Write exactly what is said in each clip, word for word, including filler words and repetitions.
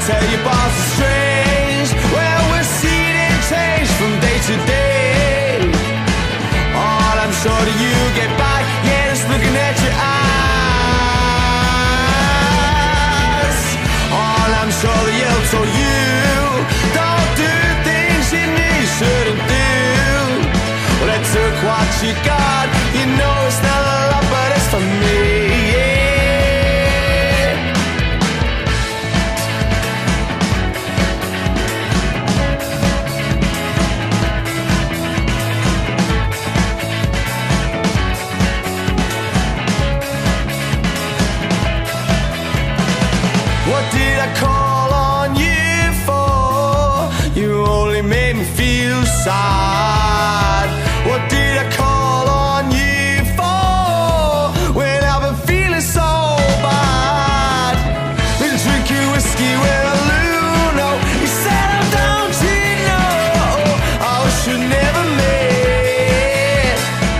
tell you boss is strange. Well, we're seeing it change from day to day. All I'm sure that you get by, yeah, just looking at your eyes. All I'm sure that you'll tell you, don't do things you knew you shouldn't do. Well, I took what you got, you know it's not a lot, but it's for me, yeah. What did I call on you for? You only made me feel sad. What did I call on you for when I've been feeling so bad? Been drinking whiskey with a Luno. You said, oh, don't you know I wish you never met.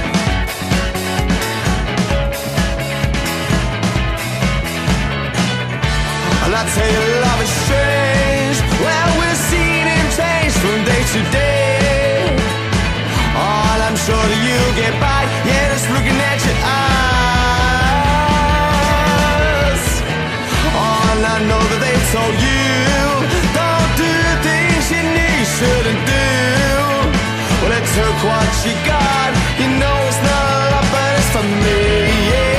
And I tell you love is strange. Well, we're seeing it change from day to day. All I'm sure that you'll get by, yeah, just looking at your eyes. All I know that they told you, don't do things you knew you shouldn't do. Well, it took what you got, you know it's not a lot, but it's for me, yeah.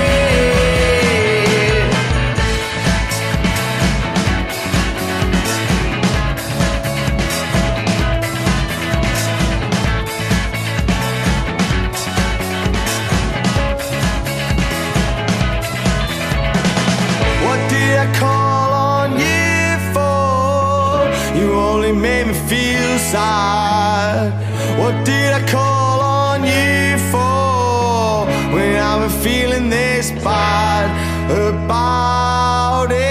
Call on you for, you only made me feel sad. What did I call on you for when I've been feeling this bad about it?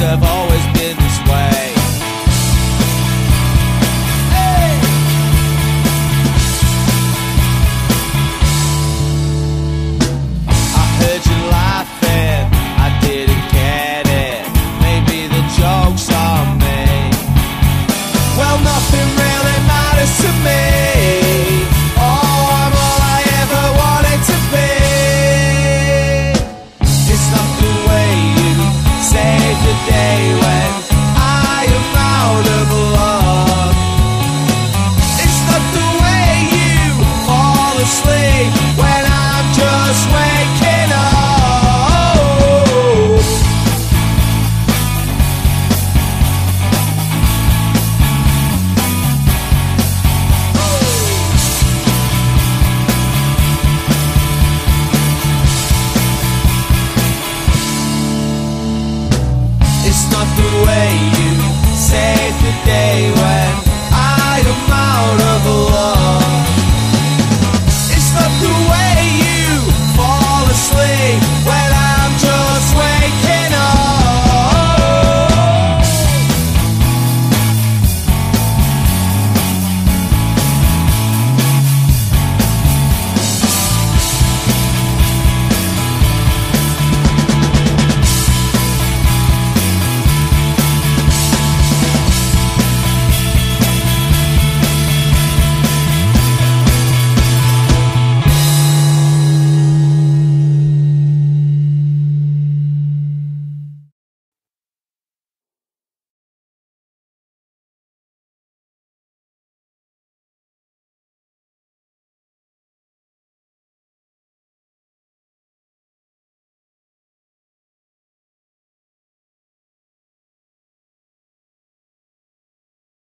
have always been this way. Hey! I heard you laughing, I didn't get it. Maybe the joke's on me. Well, nothing really matters to me. Oh, I'm all I ever wanted to be. It's not the way you save the day when I am out of love. It's not the way you fall asleep when I'm just waking up. It's not the way you save the day when